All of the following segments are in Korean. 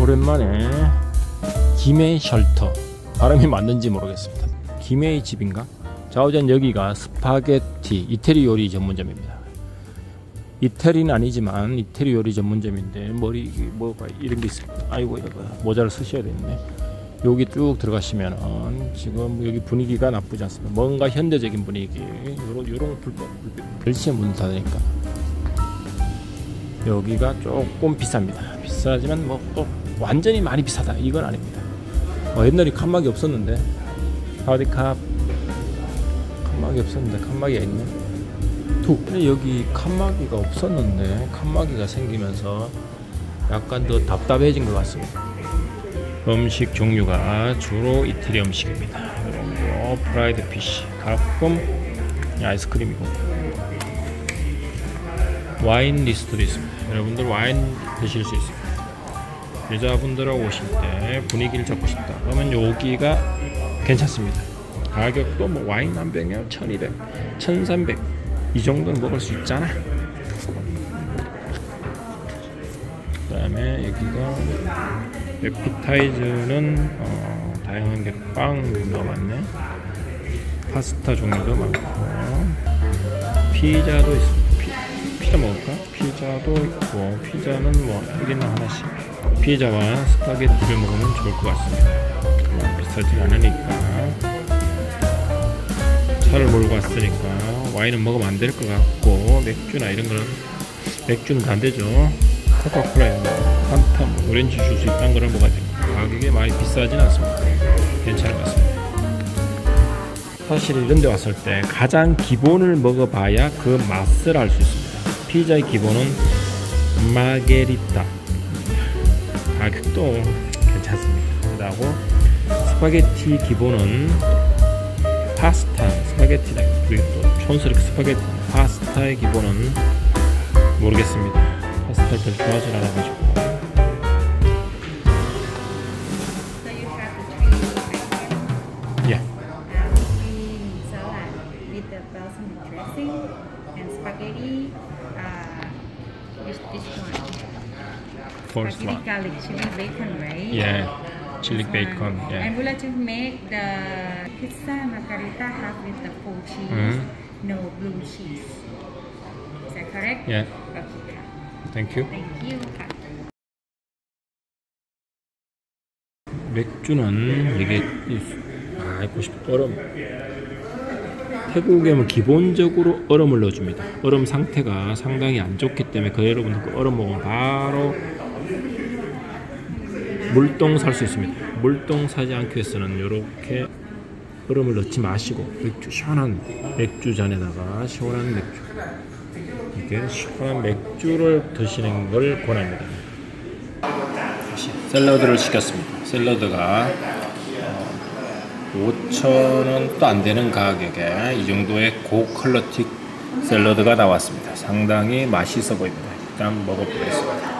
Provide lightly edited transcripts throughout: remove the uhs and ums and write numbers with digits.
오랜만에 김해 셜터, 발음이 맞는지 모르겠습니다. 김해의 집인가? 좌우전 여기가 스파게티 이태리 요리 전문점입니다. 이태리는 아니지만 이태리 요리 전문점인데 뭐가 이런 게 있습니다. 아이고 이거 모자를 쓰셔야 되겠네. 여기 쭉 들어가시면은 지금 여기 분위기가 나쁘지 않습니다. 뭔가 현대적인 분위기, 요런 불빛 별시에 문 닫으니까 여기가 조금 비쌉니다. 비싸지만 뭐 또 완전히 많이 비싸다 이건 아닙니다. 옛날에 칸막이 없었는데, 하우디 컵 칸막이 없었는데 칸막이가 있네. 근데 여기 칸막이가 없었는데 칸막이가 생기면서 약간 더 답답해진 것 같습니다. 음식 종류가 주로 이태리 음식입니다. 그리고 프라이드 피쉬, 가끔 아이스크림이고, 와인 리스트도 있습니다. 여러분들 와인 드실 수 있습니다. 여자분들하고 오실 때 분위기를 잡고 싶다 그러면 여기가 괜찮습니다. 가격도 뭐 와인 한 병에 1200, 1300 이 정도는 먹을 수 있잖아. 그 다음에 여기가 에피타이즈는 다양한 게 빵도 많네. 파스타 종류도 많고, 피자도 있습니다. 피자 먹을까? 피자도 있고, 피자는 뭐 1인당 하나씩. 피자와 스파게티를 먹으면 좋을 것 같습니다. 비싸지 않으니까. 차를 몰고 왔으니까 와인은 먹으면 안 될 것 같고, 맥주나 이런 거는, 맥주는 안 되죠. 코카콜라, 판타, 오렌지 주스 이딴 거를 먹어야 됩니다. 가격이 많이 비싸진 않습니다. 괜찮은 것 같습니다. 사실 이런 데 왔을 때 가장 기본을 먹어봐야 그 맛을 알 수 있습니다. 피자의 기본은 마게리타, 가격도 괜찮습니다. 그리고 스파게티 기본은 파스타, 스파게티다. 그리고 또 촌스럽게 스파게티, 파스타의 기본은 모르겠습니다. 파스타를 별 좋아하지 않아가지고. Yeah. Salad with the balsamic dressing and spaghetti. This one. First Spaghetti one. garlic chili bacon, right? Yeah. Chili This bacon. one. Yeah. And would like to make the pizza margarita half with the full cheese, no blue cheese. Is that correct? Yeah. Okay. Thank you. Thank you. 맥주는 이게 보십시오. 얼음. 태국에 뭐 기본적으로 얼음을 넣어줍니다. 얼음 상태가 상당히 안 좋기 때문에 여러분들 그 얼음 먹으면 바로 물똥 살 수 있습니다. 물똥 사지 않기 위해서는 이렇게 얼음을 넣지 마시고 맥주, 시원한 맥주 잔에다가 시원한 맥주, 이게 시원한 맥주를 드시는 걸 권합니다. 샐러드를 시켰습니다. 샐러드가 5,000원도 안 되는 가격에 이 정도의 고퀄리티 샐러드가 나왔습니다. 상당히 맛있어 보입니다. 일단 먹어보겠습니다.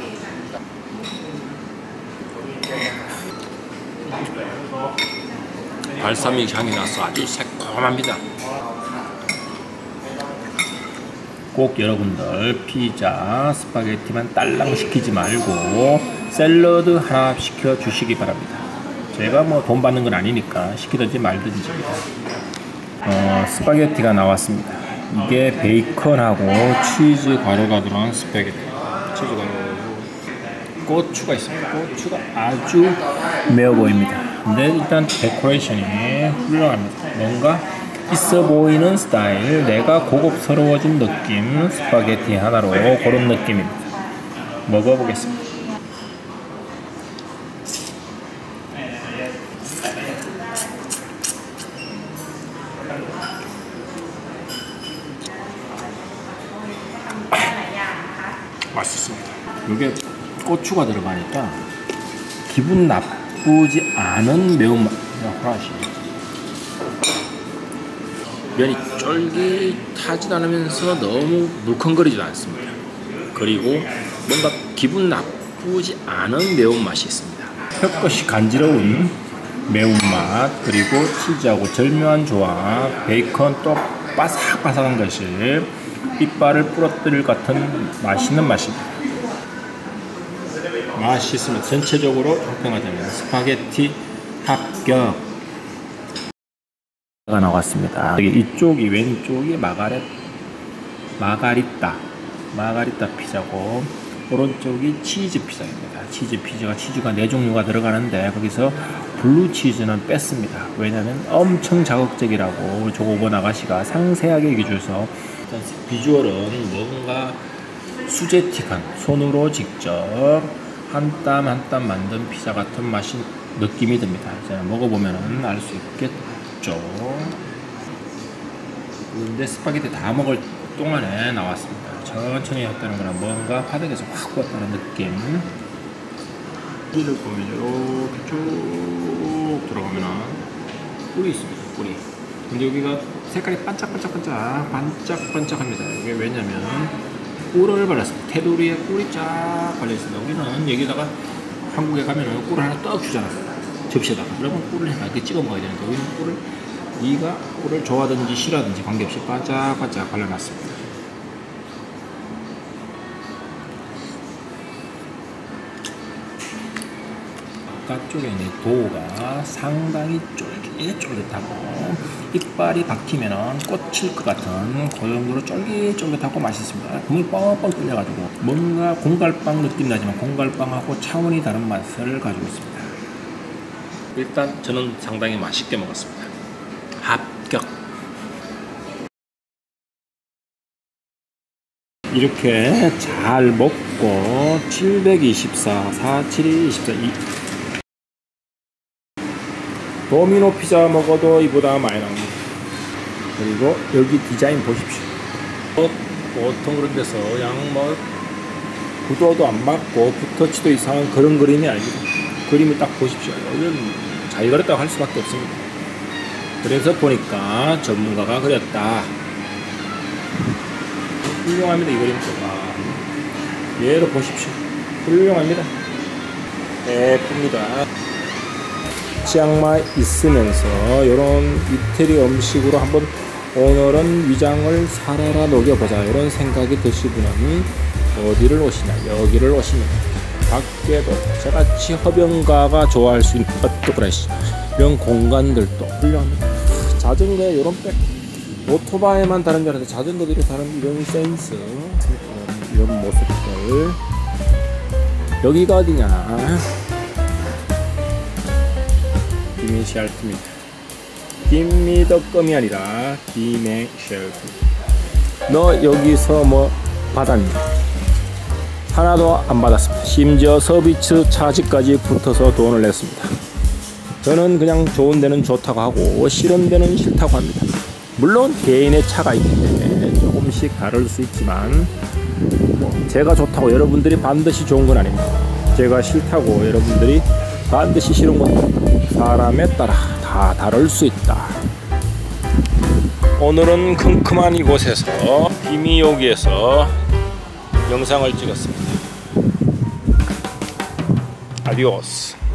발사믹 향이 나서 아주 새콤합니다. 꼭 여러분들 피자, 스파게티만 딸랑 시키지 말고 샐러드 하나 시켜 주시기 바랍니다. 제가 뭐 돈 받는 건 아니니까 시키든지 말든지. 스파게티가 나왔습니다. 이게 베이컨하고 치즈 가루가 들어간 스파게티. 치즈 가루, 고추가 있습니다. 고추가 아주 매워 보입니다. 근데 일단 데코레이션이 훌륭합니다. 뭔가 있어 보이는 스타일, 내가 고급스러워진 느낌, 스파게티 하나로 그런 느낌입니다. 먹어보겠습니다. 맛있습니다. 이게 고추가 들어가니까 기분 나쁘지 않은 매운맛. 하나씩. 면이 쫄깃하지도 않으면서 너무 물컹거리지도 않습니다. 그리고 뭔가 기분 나쁘지 않은 매운맛이 있습니다. 혀끝이 간지러운 매운맛, 그리고 치즈하고 절묘한 조합, 베이컨 또 바삭바삭한 것이 이빨을 부러뜨릴 같은 맛있는 맛입니다. 맛있습니다. 전체적으로 평가하자면 스파게티 합격. 가 나왔습니다. 이쪽이 왼쪽이 마가리타 피자고 오른쪽이 치즈 피자입니다. 치즈 피자가 치즈가 4종류가 들어가는데 거기서 블루 치즈는 뺐습니다. 왜냐면 엄청 자극적이라고 저거 오번 아가씨가 상세하게 얘기해줘서 비주얼은 뭔가 수제틱한 손으로 직접 한 땀 한 땀 만든 피자 같은 맛이 느낌이 듭니다. 자, 먹어보면 알 수 있겠죠. 근데 스파게티 다 먹을 동안에 나왔습니다. 천천히 했다는 거는 뭔가 바닥에서 확 구웠다는 느낌. 꿀을 보면 이렇게 쭉 들어가면 꿀이 있습니다. 꿀이. 근데 여기가 색깔이 반짝반짝합니다. 이게 왜냐면 꿀을 발랐습니다. 테두리에 꿀이 쫙 발려있습니다. 우리는 여기다가 한국에 가면은 꿀을 하나 떡 주잖아요. 접시에다가. 그러면 꿀을 이렇게 찍어 먹어야 되는데 우리는 꿀을 네가 꿀을 좋아하든지 싫어하든지 관계없이 반짝반짝 발라놨습니다. 바깥쪽에 있는 도우가 상당히 쫄깃쫄깃하고 이빨이 박히면은 꽂힐 것 같은 그 정도로 쫄깃쫄깃하고 맛있습니다. 국물이 뻥뻥 뚫려가지고 뭔가 공갈빵 느낌 나지만 공갈빵하고 차원이 다른 맛을 가지고 있습니다. 일단 저는 상당히 맛있게 먹었습니다. 합격. 이렇게 잘 먹고 724, 4724 도미노 피자 먹어도 이보다 많이 나옵니다. 그리고 여기 디자인 보십시오. 보통 그런 데서 구도도 안 맞고 붓터치도 이상한 그런 그림이 아닙니다. 그림을 딱 보십시오. 이건 자기가 그렸다고 할 수밖에 없습니다. 그래서 보니까 전문가가 그렸다. 훌륭합니다. 이 그림도가 얘로 보십시오. 훌륭합니다. 예쁩니다. 치앙마이 있으면서 이런 이태리 음식으로 한번 오늘은 위장을 살아라 녹여보자 이런 생각이 드시분이 어디를 오시냐, 여기를 오시면 밖에도 저같이 허병가가 좋아할 수 있는 핫도그라시 이런 공간들도 훌륭합니다. 자전거에 이런 백 오토바이만 다른 줄 알았는데 자전거들이 다른 이런 센스, 이런 모습들. 여기가 어디냐? 김이샬트입니다. 김미덕금이 아니라 김이샬트. 너 여기서 뭐 받았니? 하나도 안 받았습니다. 심지어 서비스 차지까지 붙어서 돈을 냈습니다. 저는 그냥 좋은 데는 좋다고 하고 싫은 데는 싫다고 합니다. 물론 개인의 차가 있기 때문에 조금씩 다를 수 있지만 제가 좋다고 여러분들이 반드시 좋은 건 아닙니다. 제가 싫다고 여러분들이 반드시 싫은 것도 사람에 따라 다 다를 수 있다. 오늘은 큼큼한 이곳에서 비미요기에서 영상을 찍었습니다. 아디오스.